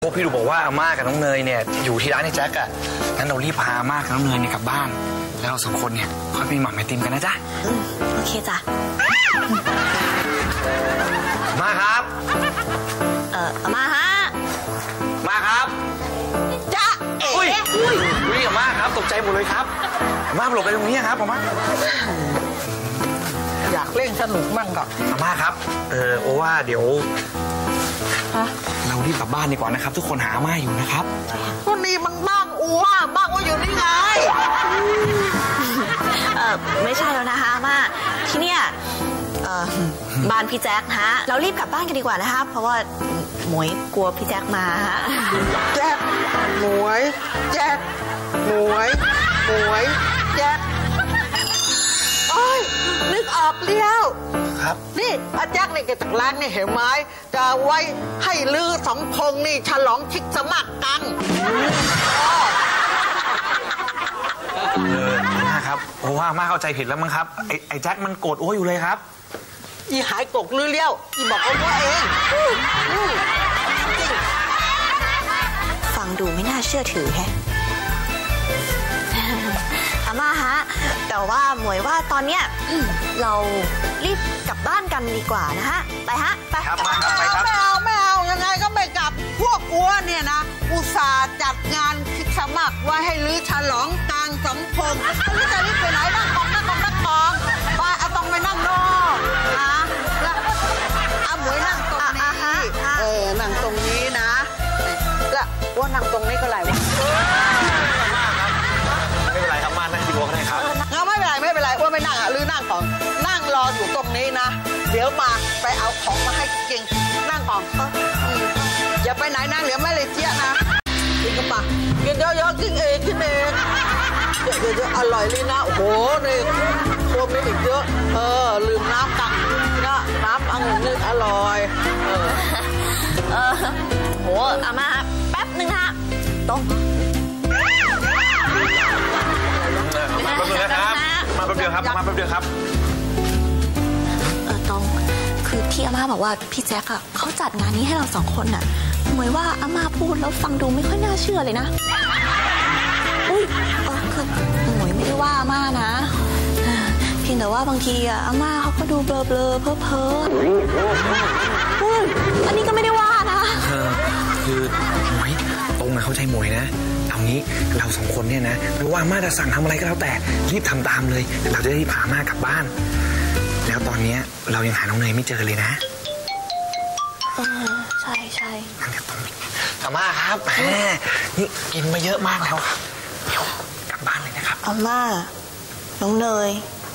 วกพี่ดูบอกว่าอาม่ากับน้องเนยเนี่ยอยู่ที่ร้านไอ้แจ็คอะงั้นเรารีบพาอาม่ากับน้องเนยเนี่ยกลับบ้านแล้วเราสองคนเนี่ยค่อยไปหม่ำไอติมกันนะจ๊ะโอเคจ้ะมาครับอาม่าฮะมาครับจ้ะอุ้ยอาม่าครับตกใจหมดเลยครับอาม่าหลบไปตรงนี้ครับอาม่าอยากเล่นสนุกมั่งกับอาม่าครับโอว่าเดี๋ยวเรารีบกลับบ้านดีกว่านะครับทุกคนหาอาม่าอยู่นะครับวันนี้มันบ้างอ้วอยู่นี่ไงไม่ใช่แล้วนะคะอาม่าที่เนี่ยบ้านพี่แจ็คฮะเรารีบกลับบ้านกันดีกว่านะคะเพราะว่าหมวยกลัวพี่แจ็คมาฮะแจ็คหมวยแจ็คหมวยแจ็คโอ้ยนึกออกเลี้ยวครับนี่อาแจ็คนี่แกจากร้านนี่เห็นไหมจะไว้ให้ลือสองพงนี่ฉลองชิกสมัครกันครับโอ้ว่าอาม่าเข้าใจผิดแล้วมั้งครับไอ้แจ็คมันโกรธโอ้อยู่เลยครับอีหายกกลือเลี้ยวอีบอกว่าเองฟังดูไม่น่าเชื่อถือแฮะอาม่าฮะแต่ว่าหมวยว่าตอนเนี้ยเรารีบกลับบ้านกันดีกว่านะฮะไปฮะไปครับมาครับไปครับไม่เอายังไงก็ไม่กลับพวกอ้วนเนี่ยนะอุตส่าห์จัดงานคิดสมัครไว้ให้ลือฉลองกลางสองพงลือจะรีบไปไหนนั่งกองไปเอาตรงไปนั่งนอกนะแล้วเอาหมวยนั่งตรงนี้นั่งตรงนี้นะแล้วว่านั่งตรงนี้ก็ไรวะไม่เป็นไรครับมานั่งดีกว่าก็ได้ครับไม่เป็นไรว่าไม่นั่งลือนั่งก่อนนั่งรออยู่ตรงนี้นะเดี๋ยวมาไปเอาของมาให้กินนั่งก่อนอย่าไปไหนนะเหลือไม่เลยเจี๊ยนะกินกันปะกินเยอะๆกินเองเยอะๆอร่อยเลยนะโอ้โหนี่รวมนี่อีกเยอะลืมน้ำตักนะน้ำองุ่นนี่อร่อยโหอาม่าแป๊บนึงฮะต้องมาแป๊บเดียวครับตองคือที่อาม่าบอกว่าพี่แจ็คอะเขาจัดงานนี้ให้เราสองคนน่ะหมายว่าอาม่าพูดแล้วฟังดูไม่ค่อยน่าเชื่อเลยนะอุ้ยคือหมวยไม่ได้ว่าอาม่านะเพียงแต่ว่าบางทีอะอาม่าเขาก็ดูเบลอเพ้ออันนี้ก็ไม่ได้ว่านะคือหมวยตรงนะเข้าใจหมวยนะเอางี้เราสองคนเนี่ยนะไม่ว่าอาม่าจะสั่งทำอะไรก็แล้วแต่รีบทำตามเลยเราจะได้พาอาม่ากลับบ้านแล้วตอนนี้เรายังหาน้องเนยไม่เจอเลยนะใช่นั่นเดี๋ยวต้องอาม่าครับนี่กินมาเยอะมากแล้วครับเดี๋ยวกลับบ้านเลยนะครับอาม่าน้องเนย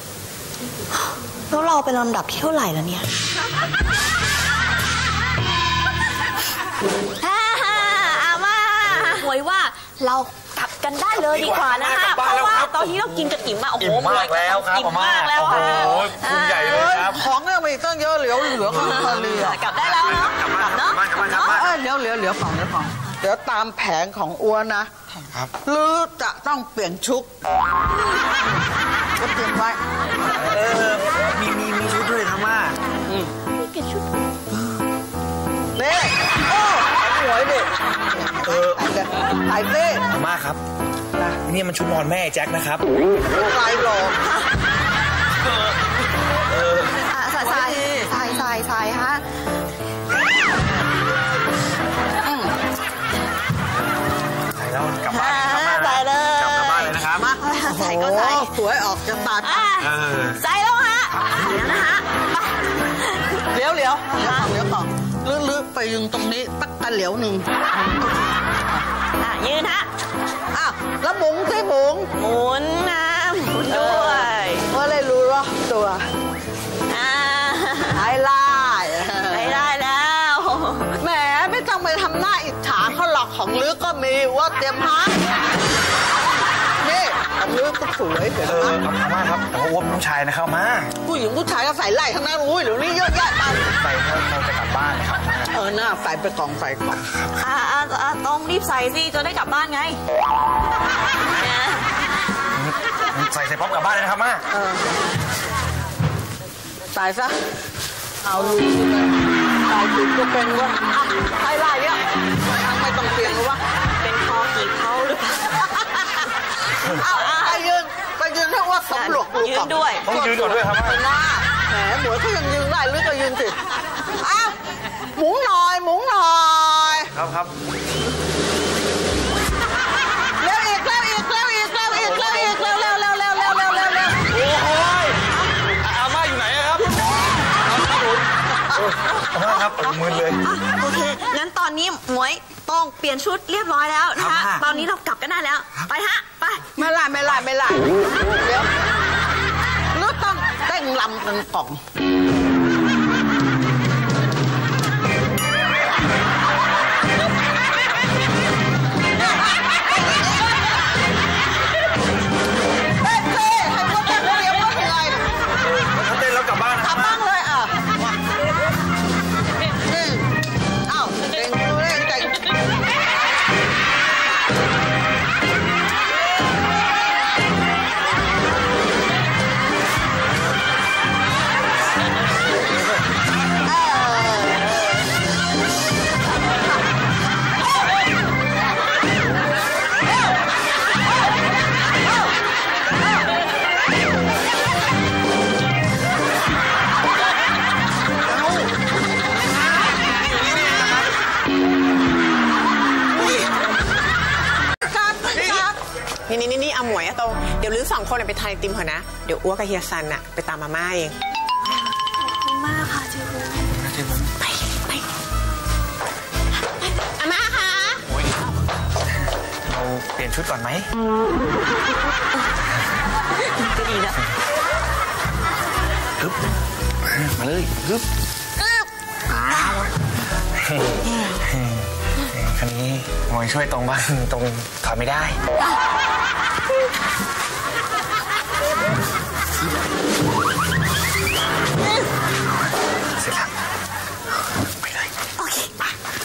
แล้วเราเป็นลำดับที่เท่าไหร่แล้วเนี่ยอาม่าหวยว่าเรากลับกันได้เลยดีกว่านะคะเพราะว่าตอนนี้เรากินกันอิ่มมากโอ้โหมากแล้วครับอิ่มมากแล้วค่ะคุณใหญ่เลยครับของเนี่ยมีตั้งเยอะเหลือก็เหลือกลับได้แล้วเนาะกลับเนาะเหลือของเดี๋ยวตามแผนของอ้วนนะครับหรือจะต้องเปลี่ยนชุดก็เตรียมไว้มีชุดด้วยครับม่าเปลี่ยนชุดนี่หวยดิไอ้เต้ม่าครับนี่มันชุดนอนแม่แจ็คนะครับลายหลอกใส่ฮะใส่แล้วกลับบ้านใส่เลยกลับบ้านเลยนะครับใส่ก็ใส่สวยออกจะตัดใส่แล้วฮะแล้วนะฮะเลี้ยวต่อลื้อไปยืนตรงนี้ตักตะเหลียวหนึ่งยืนฮะแล้วหมุนสิหมุนนะหมุนด้วยว่าอะไรรู้หรอตัวไอ้ไล่แล้วแหมไม่ต้องไปทำหน้าอิจฉาเขาหลอกของลึกก็มีว่าเตรียมพักนี่ของลึกก็สวยเดี๋ยวอาม่าครับโอ้โหผู้ชายนะครับมาผู้หญิงผู้ชายก็ใส่ไล่ทั้งนั้นอุ้ยเดี๋ยวนี้เยอะแยะไปใส่เราจะกลับบ้านครับหน้าใส่ไปกล่องต้องรีบใส่สิจะได้กลับบ้านไงใส่พร้อมกลับบ้านเลยนะครับม่าใส่ซะเอาลูกใส่จุดก็เป็นว่าไอ้ไล่เนี่ยไม่ต้องยืนด้วยต้องยืนก่อนด้วยครับหน้าแหมหมวยเขายังยืนได้หรือก็ยืนสิอ้าวหมุนหน่อยหมุนหน่อยครับเร็วอีกเร็วอีกเร็วอีกเร็วอีกเร็วอีกเร็วเร็วเร็วเร็วเร็วเร็วเร็วเร็วโอ้โหอาม่าอยู่ไหนครับอาม่าครับมึนเลยโอเคงั้นตอนนี้หมวยต้องเปลี่ยนชุดเรียบร้อยแล้วนะคะตอนนี้เรากลับกันได้แล้วไปฮะไปไม่ไล่เดี๋ยวหรือต้องเต้นลำกันก่อนนี่เอาหมวยอะโตเดี๋ยวลื้อ2 คนไปทานไอติมเถอะนะเดี๋ยวอ้วกกับเฮียซันอะไปตามมาม่าเองขอบคุณมากค่ะเจ๊บุ๋มไปอาม่าคะเราเปลี่ยนชุดก่อนไหมก็ดีนะฮึบมาเลยฮึบคันนี้หมวยช่วยตรงบ้างตรงถอดไม่ได้เสร็จแล้วไปเลยโอเคไป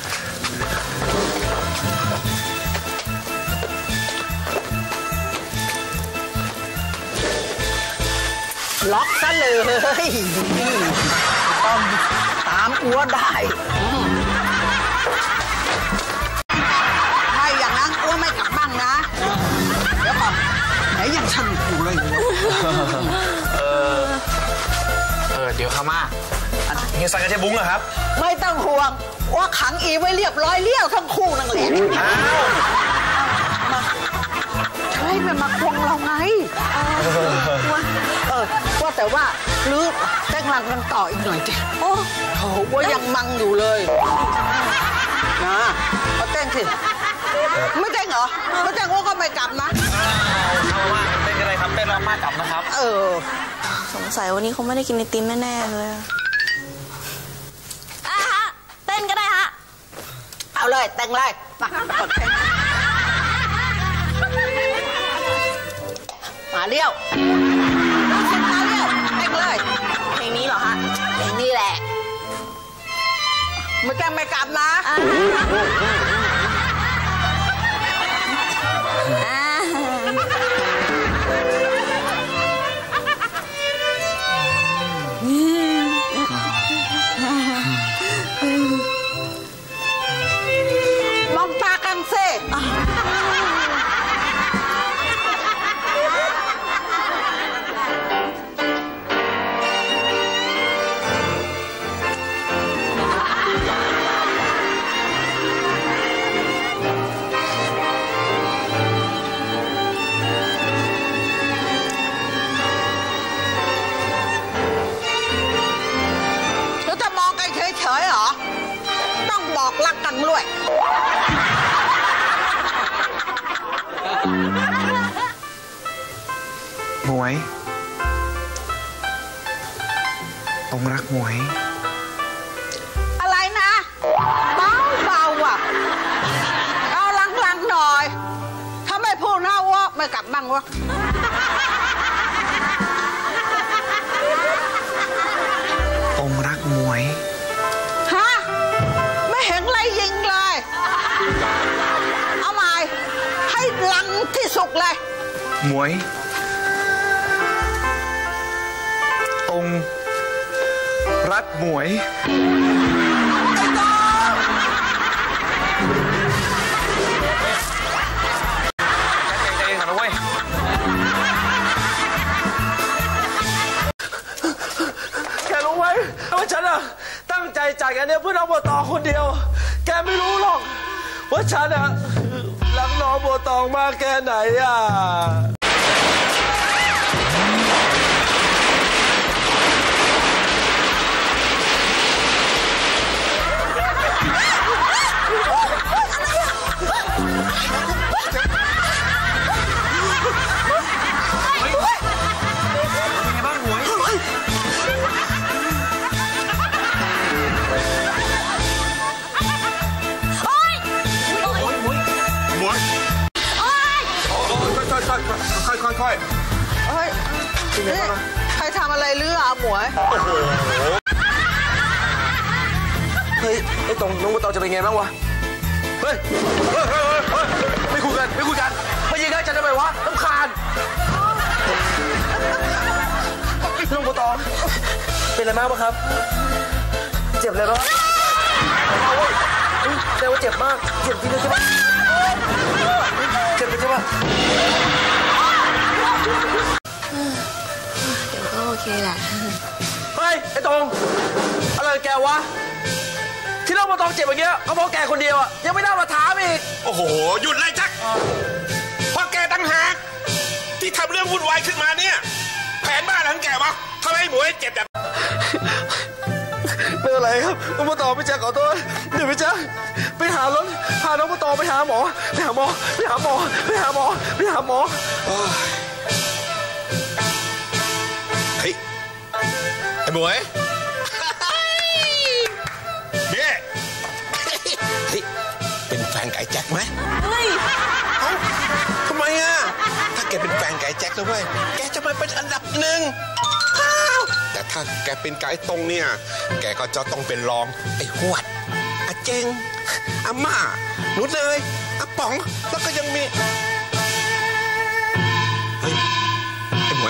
ล็อกซะเลยต้องตามอัวได้ถ้าอย่างนั้นอัวไม่กลับบ้างนะเดี๋ยวก่อนไหนยังสนุกอยู่เลยเดี๋ยวข้ามาเฮียซันกับเจ๊บุ้งเหรอครับไม่ต้องห่วงว่าขังอีไว้เรียบร้อยเลี้ยวทั้งคู่นั่นแหละใช่มันมาควงเราไงว่าแต่ว่าลื้อเต้นรำกันต่ออีกหน่อยจ้ะโอ้โหว่ายังมังอยู่เลยนะเอาเต้นสิไม่เต้นเหรอไม่เต้นว่าก็ไม่กลับนะเอาว่าเต้นกันเลยครับเต้นแล้วมากลับนะครับสงสัยวันนี้เขาไม่ได้กินไอติมแน่ๆเลยฮะเต้นก็ได้ฮะเอาเลยแต่งเลยมาเลี้ยวมาเลี้ยวแต่งเลยเพลงนี้เหรอฮะเพลงนี้แหละไม่แกล้งไม่กลับนะมองตากันสิหมวยต้องรักหมวยอะไรนะเบาอ่ะเอาลังๆหน่อยถ้าไม่พูดนะว่าไม่กลับบ้างวะต้องรักหมวยฮะไม่เห็นอะไรยิงเลยเอาใหม่ให้ลังที่สุดเลยหมวยองรักหมวยใจเย็นก่อนนะเว้ยฉันอะรักน้องบัวตองมากแค่ไหนอะค่อยเฮ้ยนี่ใครทำอะไรเรือหมวยเฮ้ยไอ้ตรงน้องบัวตองจะเป็นไงบ้างวะเฮ้ยไม่คุยกันมายิงกันจะทำไมวะรำคาญน้องบัวตองเป็นอะไรมากปะครับเจ็บเลยปะแต่ว่าเจ็บมากเจ็บจริงใช่ปะเจ็บใช่ปะเดี๋ยวก็โอเคแหละเฮ้ยไอ้ตรงอะไรแกวะที่เรามาตองเจ็บอย่างเงี้ยก็เพราะแกคนเดียวอ่ะยังไม่น่ามาถามอีกโอ้โหหยุดเลยจักเพราะแกตั้งหากที่ทำเรื่องวุ่นวายขึ้นมาเนี่ยแผนบ้านของแกวะทำให้หมวยเจ็บแบบไม่เป็นไรครับน้องบัวตองพี่แจ๊คขอโทษเดี๋ยวพี่แจ๊คไปหารถพาน้องบัวตองไปหาหมอเฮ้ยไอ้หมวยเนี่ยเฮ้ยเป็นแฟนกับไอ้แจ็คไหมเฮ้ยเอ้าทำไมอ่ะถ้าแกเป็นแฟนกับไอ้แจ็คแล้วเว้ยแกจะมาเป็นอันดับหนึ่งแต่ถ้าแกเป็นไกด์ตรงเนี่ยแกก็จะต้องเป็นรองไอ้หวดอาเจงอาม่าหนูเลยอาป๋องแล้วก็ยังมีเฮ้ยไอ้หมวย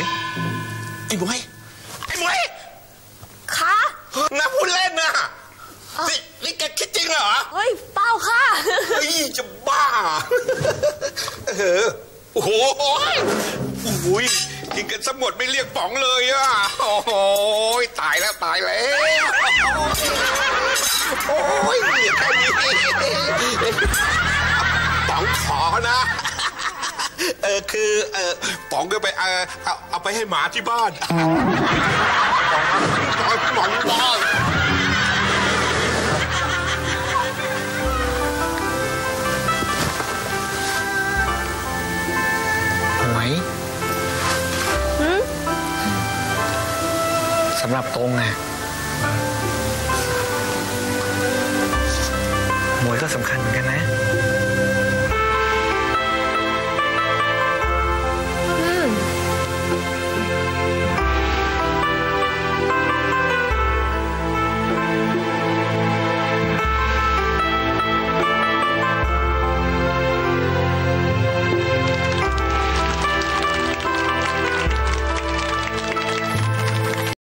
คะน่าพูดเล่นนะนี่แกคิดจริงเหรอเฮ้ยเปล่าค่ะเฮ้ยจะบ้าโอ้โหกินกันสมหมดไม่เรียกป๋องเลยอ่ะโอ้โหตายแล้วโอ้ยแค่นี้ป๋องขอนะคือป๋องก็ไปเอาไปให้หมาที่บ้านป๋องบ้านหมวยสำหรับตรงอะหมวยก็สำคัญเหมือนกันนะ